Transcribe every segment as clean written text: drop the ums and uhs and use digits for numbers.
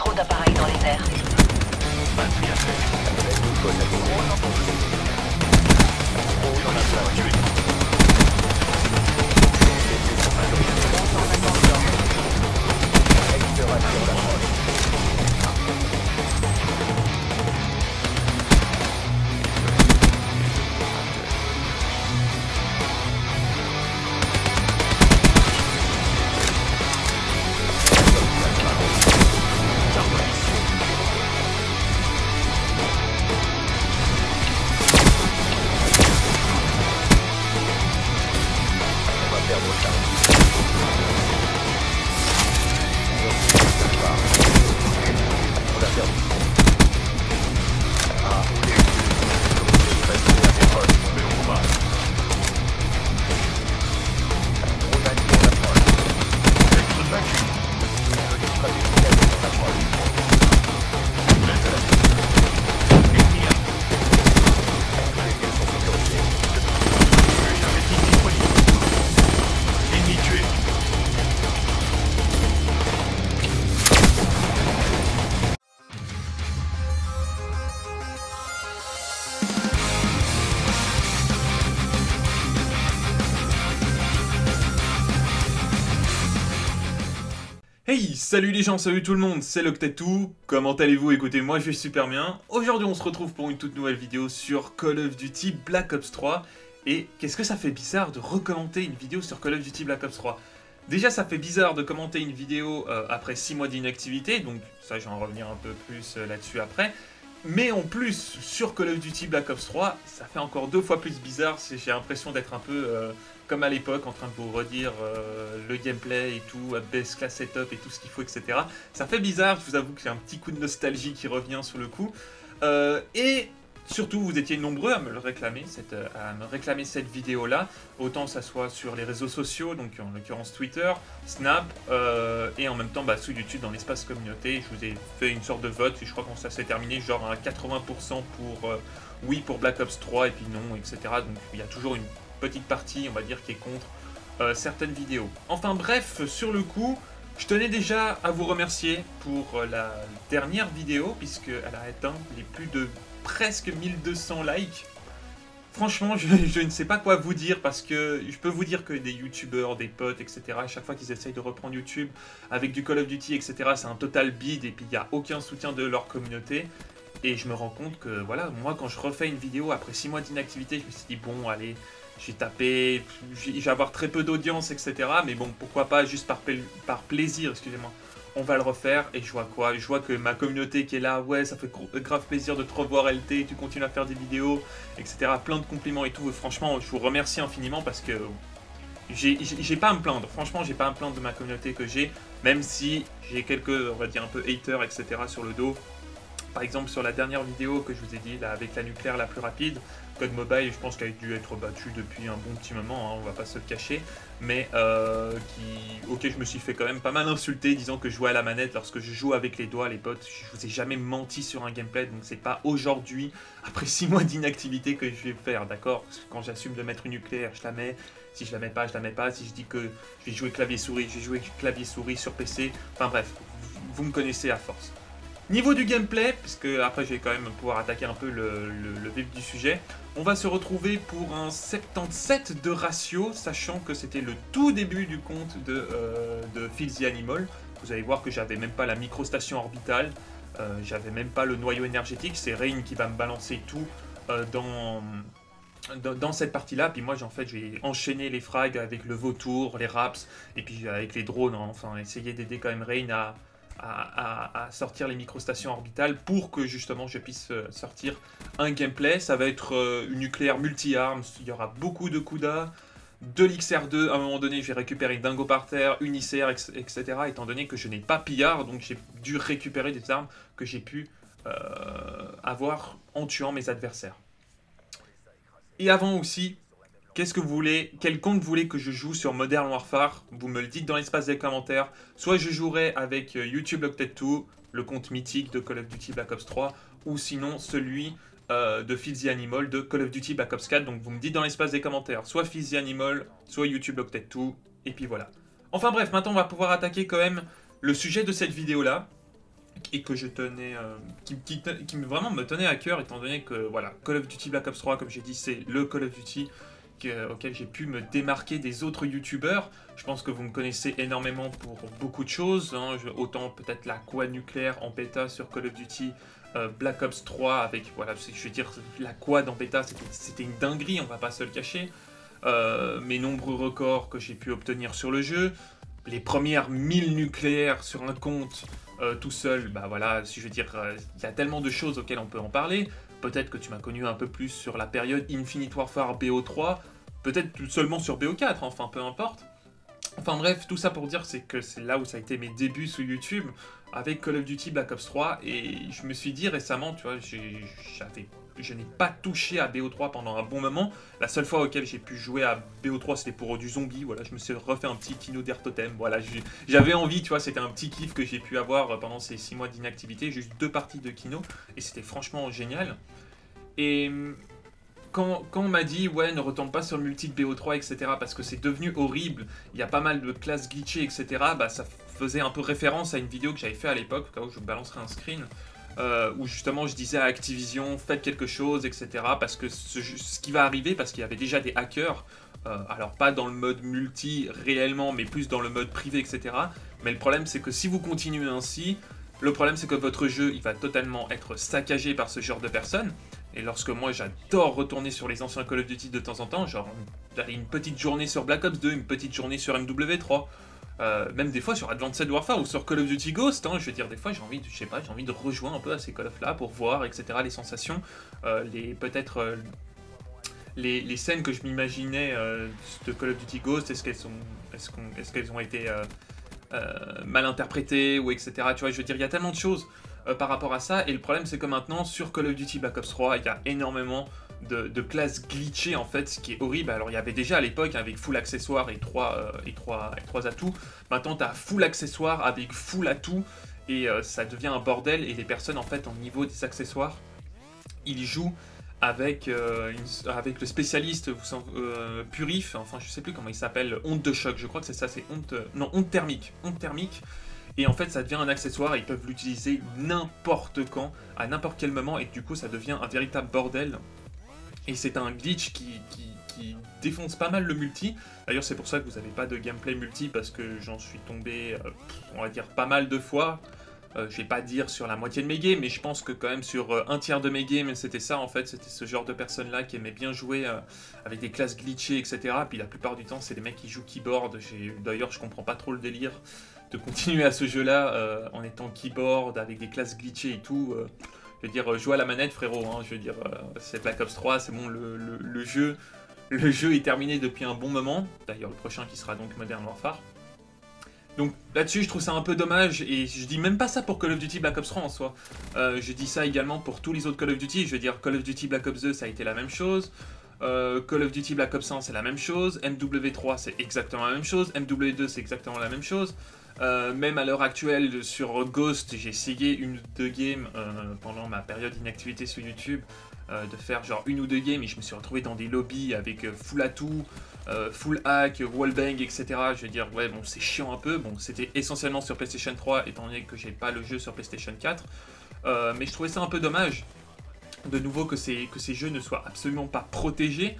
trop d'appareils dans les airs. Hey, salut les gens, salut tout le monde, c'est Loctetou, comment allez-vous? Écoutez, moi je vais super bien. Aujourd'hui on se retrouve pour une toute nouvelle vidéo sur Call of Duty Black Ops 3. Et qu'est-ce que ça fait bizarre de recommenter une vidéo sur Call of Duty Black Ops 3? Déjà ça fait bizarre de commenter une vidéo après 6 mois d'inactivité, donc ça je vais en revenir un peu plus là-dessus après. Mais en plus, sur Call of Duty Black Ops 3, ça fait encore 2 fois plus bizarre, j'ai l'impression d'être un peu comme à l'époque, en train de vous redire le gameplay et tout, best class setup et tout ce qu'il faut, etc. Ça fait bizarre, je vous avoue que j'ai un petit coup de nostalgie qui revient sur le coup. Et surtout, vous étiez nombreux à me le réclamer, cette vidéo-là, autant ça soit sur les réseaux sociaux, donc en l'occurrence Twitter, Snap, et en même temps sous YouTube dans l'espace communauté. Je vous ai fait une sorte de vote, et je crois que ça s'est terminé genre à 80% pour oui pour Black Ops 3, et puis non, etc. Donc il y a toujours une petite partie, on va dire, qui est contre certaines vidéos. Enfin bref, sur le coup, je tenais déjà à vous remercier pour la dernière vidéo, puisqu'elle a atteint les plus de presque 1200 likes. Franchement, je ne sais pas quoi vous dire, parce que je peux vous dire que des youtubeurs, des potes, etc., à chaque fois qu'ils essayent de reprendre YouTube avec du Call of Duty, etc., c'est un total bide, et puis il n'y a aucun soutien de leur communauté. Et je me rends compte que, voilà, moi quand je refais une vidéo après 6 mois d'inactivité, je me suis dit, bon, allez, j'ai tapé, je vais avoir très peu d'audience, etc. Mais bon, pourquoi pas, juste par plaisir, excusez-moi. On va le refaire, et je vois quoi? Je vois que ma communauté qui est là, ouais, ça fait grave plaisir de te revoir LT, tu continues à faire des vidéos, etc. Plein de compliments et tout. Et franchement, je vous remercie infiniment parce que j'ai pas à me plaindre. Franchement, j'ai pas à me plaindre de ma communauté que j'ai, même si j'ai quelques, on va dire, un peu haters, etc. sur le dos. Par exemple, sur la dernière vidéo que je vous ai dit, là, avec la nucléaire la plus rapide, Code Mobile, je pense qu'elle a dû être battue depuis un bon petit moment, hein, on va pas se le cacher, mais ok, je me suis fait quand même pas mal insulter, disant que je jouais à la manette lorsque je joue avec les doigts, les potes. Je vous ai jamais menti sur un gameplay, donc c'est pas aujourd'hui, après 6 mois d'inactivité, que je vais faire, d'accord? Quand j'assume de mettre une nucléaire, je la mets. Si je la mets pas, je la mets pas. Si je dis que je vais jouer clavier-souris, je vais jouer clavier-souris sur PC. Enfin bref, vous me connaissez à force. Niveau du gameplay, puisque après je vais quand même pouvoir attaquer un peu le vif du sujet, on va se retrouver pour un 77 de ratio, sachant que c'était le tout début du compte de Phil the Animal. Vous allez voir que j'avais même pas la microstation orbitale, j'avais même pas le noyau énergétique, c'est Rain qui va me balancer tout dans cette partie-là. Puis moi, en fait, j'ai enchaîné les frags avec le vautour, les raps, et puis avec les drones, hein, enfin, essayer d'aider quand même Rain à sortir les microstations orbitales pour que justement je puisse sortir un gameplay. Ça va être une nucléaire multi-armes, il y aura beaucoup de Kuda, de l'XR2, à un moment donné je vais récupérer une dingo par terre, une ICR, etc. Étant donné que je n'ai pas pillard, donc j'ai dû récupérer des armes que j'ai pu avoir en tuant mes adversaires. Et avant aussi, qu'est-ce que vous voulez, quel compte vous voulez que je joue sur Modern Warfare? Vous me le dites dans l'espace des commentaires. Soit je jouerai avec YouTube Loctetou, le compte mythique de Call of Duty Black Ops 3, ou sinon celui de Phil the Animal de Call of Duty Black Ops 4. Donc vous me dites dans l'espace des commentaires, soit Phil the Animal, soit YouTube Loctetou, et puis voilà. Enfin bref, maintenant on va pouvoir attaquer quand même le sujet de cette vidéo-là, et que je tenais, vraiment me tenait à cœur, étant donné que voilà, Call of Duty Black Ops 3, comme j'ai dit, c'est le Call of Duty auquel j'ai pu me démarquer des autres youtubeurs. Je pense que vous me connaissez énormément pour beaucoup de choses, hein. Autant peut-être la quad nucléaire en bêta sur Call of Duty Black Ops 3 avec, voilà, je veux dire, la quad en bêta, c'était une dinguerie, on va pas se le cacher. Mes nombreux records que j'ai pu obtenir sur le jeu, les premières 1000 nucléaires sur un compte tout seul, bah voilà, si je veux dire, il y a tellement de choses auxquelles on peut en parler. Peut-être que tu m'as connu un peu plus sur la période Infinite Warfare BO3, peut-être seulement sur BO4, enfin peu importe. Enfin bref, tout ça pour dire que c'est là où ça a été mes débuts sur YouTube, avec Call of Duty Black Ops 3, et je me suis dit récemment, tu vois, je n'ai pas touché à BO3 pendant un bon moment. La seule fois auquel j'ai pu jouer à BO3, c'était pour du zombie, voilà, je me suis refait un petit Kino d'Air Totem, voilà, j'avais envie, tu vois, c'était un petit kiff que j'ai pu avoir pendant ces 6 mois d'inactivité, juste 2 parties de Kino, et c'était franchement génial. Et quand on m'a dit, ouais, ne retombe pas sur le multi de BO3, etc., parce que c'est devenu horrible, il y a pas mal de classes glitchées, etc., bah ça faisait un peu référence à une vidéo que j'avais fait à l'époque, au cas où je vous balancerai un screen, où justement je disais à Activision, faites quelque chose, etc., parce que ce qui va arriver, parce qu'il y avait déjà des hackers, alors pas dans le mode multi réellement, mais plus dans le mode privé, etc., mais le problème c'est que si vous continuez ainsi, le problème c'est que votre jeu, il va totalement être saccagé par ce genre de personnes. Et lorsque moi j'adore retourner sur les anciens Call of Duty de temps en temps, genre une petite journée sur Black Ops 2, une petite journée sur MW3, même des fois sur Advanced Warfare ou sur Call of Duty Ghost, hein, je veux dire, des fois j'ai envie, je sais pas, j'ai envie de rejoindre un peu à ces Call of là pour voir, etc., les sensations, peut-être les scènes que je m'imaginais de Call of Duty Ghost, est-ce qu'elles ont été mal interprétées, ou etc., tu vois, je veux dire, il y a tellement de choses par rapport à ça, et le problème c'est que maintenant sur Call of Duty Black Ops 3 il y a énormément de classes glitchées en fait, ce qui est horrible. Alors il y avait déjà à l'époque avec full accessoire et 3 atouts, maintenant tu as full accessoire avec full atout, et ça devient un bordel, et les personnes en fait au niveau des accessoires, ils jouent avec le spécialiste Purif, enfin je sais plus comment il s'appelle, onde de choc, je crois que c'est ça, c'est onde thermique, et en fait ça devient un accessoire et ils peuvent l'utiliser n'importe quand, à n'importe quel moment, et du coup ça devient un véritable bordel. Et c'est un glitch qui défonce pas mal le multi. D'ailleurs c'est pour ça que vous n'avez pas de gameplay multi, parce que j'en suis tombé, on va dire, pas mal de fois. Je vais pas dire sur la moitié de mes games, mais je pense que quand même sur un tiers de mes games, c'était ça en fait, c'était ce genre de personnes-là qui aimaient bien jouer avec des classes glitchées, etc. Puis la plupart du temps, c'est des mecs qui jouent keyboard. D'ailleurs, je comprends pas trop le délire de continuer à ce jeu-là en étant keyboard, avec des classes glitchées et tout. Je veux dire, jouer à la manette, frérot, hein, je veux dire, c'est Black Ops 3, c'est bon, le jeu est terminé depuis un bon moment. D'ailleurs, le prochain qui sera donc Modern Warfare. Donc là-dessus, je trouve ça un peu dommage, et je dis même pas ça pour Call of Duty Black Ops 3 en soi. Je dis ça également pour tous les autres Call of Duty. Je veux dire, Call of Duty Black Ops 2, ça a été la même chose. Call of Duty Black Ops 1, c'est la même chose. MW3, c'est exactement la même chose. MW2, c'est exactement la même chose. Même à l'heure actuelle, sur Ghost, j'ai essayé 1 ou 2 games pendant ma période d'inactivité sur YouTube, de faire genre 1 ou 2 games, et je me suis retrouvé dans des lobbies avec full atout, full hack, wallbang, etc. Je veux dire, ouais, bon, c'est chiant un peu. Bon, c'était essentiellement sur PlayStation 3, étant donné que j'ai pas le jeu sur PlayStation 4. Mais je trouvais ça un peu dommage, de nouveau, que ces jeux ne soient absolument pas protégés.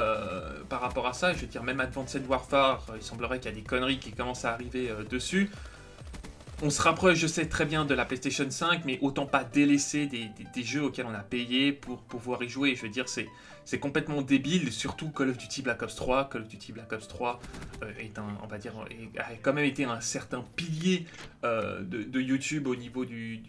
Par rapport à ça, je veux dire, même Advanced Warfare, il semblerait qu'il y a des conneries qui commencent à arriver dessus. On se rapproche, je sais, très bien de la PlayStation 5, mais autant pas délaisser des jeux auxquels on a payé pour pouvoir y jouer. Je veux dire, c'est complètement débile, surtout Call of Duty Black Ops 3. Call of Duty Black Ops 3 on va dire, a quand même été un certain pilier de YouTube au niveau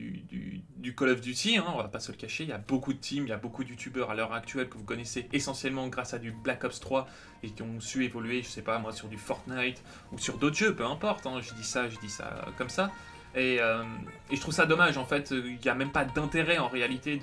du Call of Duty, hein, on va pas se le cacher. Il y a beaucoup de teams, il y a beaucoup de YouTubeurs à l'heure actuelle que vous connaissez essentiellement grâce à du Black Ops 3, et qui ont su évoluer, je sais pas moi, sur du Fortnite ou sur d'autres jeux, peu importe, hein, je dis ça comme ça. Et je trouve ça dommage, en fait, il n'y a même pas d'intérêt en réalité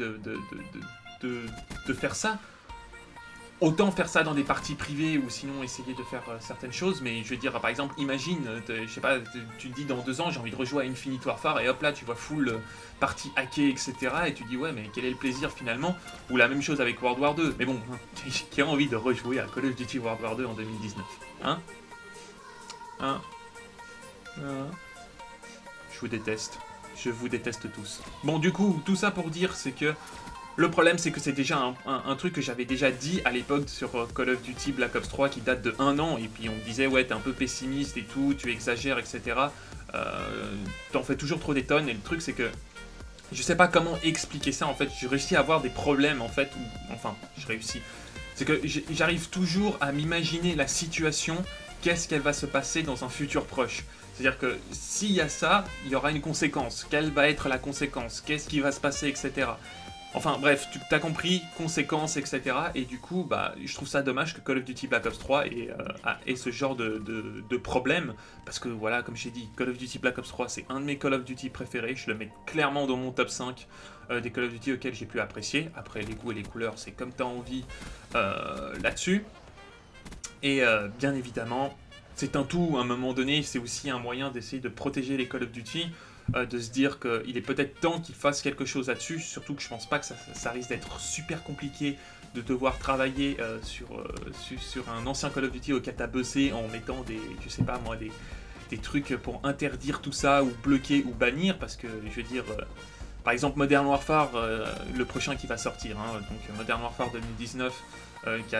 de faire ça. Autant faire ça dans des parties privées, ou sinon essayer de faire certaines choses, mais je veux dire, par exemple, imagine, je sais pas, tu te dis dans 2 ans j'ai envie de rejouer à Infinite Warfare, et hop là tu vois full partie hackée, etc. Et tu dis ouais, mais quel est le plaisir finalement? Ou la même chose avec World War 2, mais bon, qui a envie de rejouer à Call of Duty World War 2 en 2019? Hein? Je vous déteste. je vous déteste tous. Bon, du coup, tout ça pour dire, c'est que le problème, c'est que c'est déjà un truc que j'avais déjà dit à l'époque sur Call of Duty Black Ops 3 qui date de 1 an, et puis on me disait, ouais, t'es un peu pessimiste et tout, tu exagères, etc. T'en fais toujours trop des tonnes, et le truc, c'est que je sais pas comment expliquer ça, en fait. J'ai réussi à avoir des problèmes, en fait, enfin, je réussis. C'est que j'arrive toujours à m'imaginer la situation, qu'est-ce qu'elle va se passer dans un futur proche. C'est-à-dire que s'il y a ça, il y aura une conséquence. Quelle va être la conséquence? Qu'est-ce qui va se passer, etc. Enfin bref, tu as compris, conséquences, etc. Et du coup, bah, je trouve ça dommage que Call of Duty Black Ops 3 ait ce genre de problème. Parce que voilà, comme j'ai dit, Call of Duty Black Ops 3, c'est un de mes Call of Duty préférés. Je le mets clairement dans mon top 5 des Call of Duty auxquels j'ai pu apprécier. Après, les goûts et les couleurs, c'est comme tu as envie là-dessus. Et bien évidemment, c'est un tout, à un moment donné, c'est aussi un moyen d'essayer de protéger les Call of Duty, de se dire qu'il est peut-être temps qu'ils fassent quelque chose là-dessus, surtout que je pense pas que ça risque d'être super compliqué de devoir travailler sur un ancien Call of Duty auquel tu as bossé en mettant je sais pas moi, des trucs pour interdire tout ça, ou bloquer, ou bannir, parce que, je veux dire, par exemple Modern Warfare, le prochain qui va sortir, hein, donc Modern Warfare 2019, qui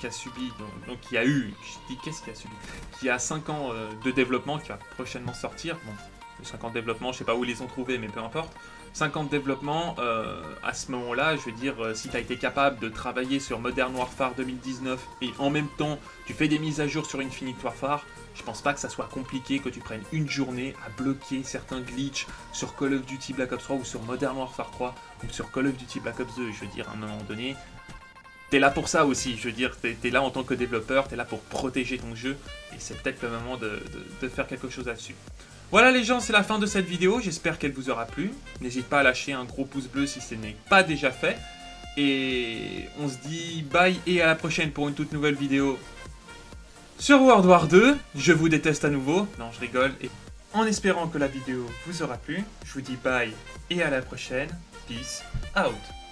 a 5 ans de développement, qui va prochainement sortir. Bon, les 5 ans de développement, je sais pas où ils les ont trouvés, mais peu importe. 5 ans de développement, à ce moment-là, je veux dire, si tu as été capable de travailler sur Modern Warfare 2019 et en même temps tu fais des mises à jour sur Infinite Warfare, je pense pas que ça soit compliqué que tu prennes une journée à bloquer certains glitches sur Call of Duty Black Ops 3 ou sur Modern Warfare 3 ou sur Call of Duty Black Ops 2. Je veux dire, à un moment donné, t'es là pour ça aussi, je veux dire, t'es là en tant que développeur, t'es là pour protéger ton jeu, et c'est peut-être le moment de faire quelque chose là-dessus. Voilà les gens, c'est la fin de cette vidéo, j'espère qu'elle vous aura plu. N'hésite pas à lâcher un gros pouce bleu si ce n'est pas déjà fait. Et on se dit bye et à la prochaine pour une toute nouvelle vidéo sur World War 2. Je vous déteste à nouveau, non je rigole. Et en espérant que la vidéo vous aura plu, je vous dis bye et à la prochaine. Peace out.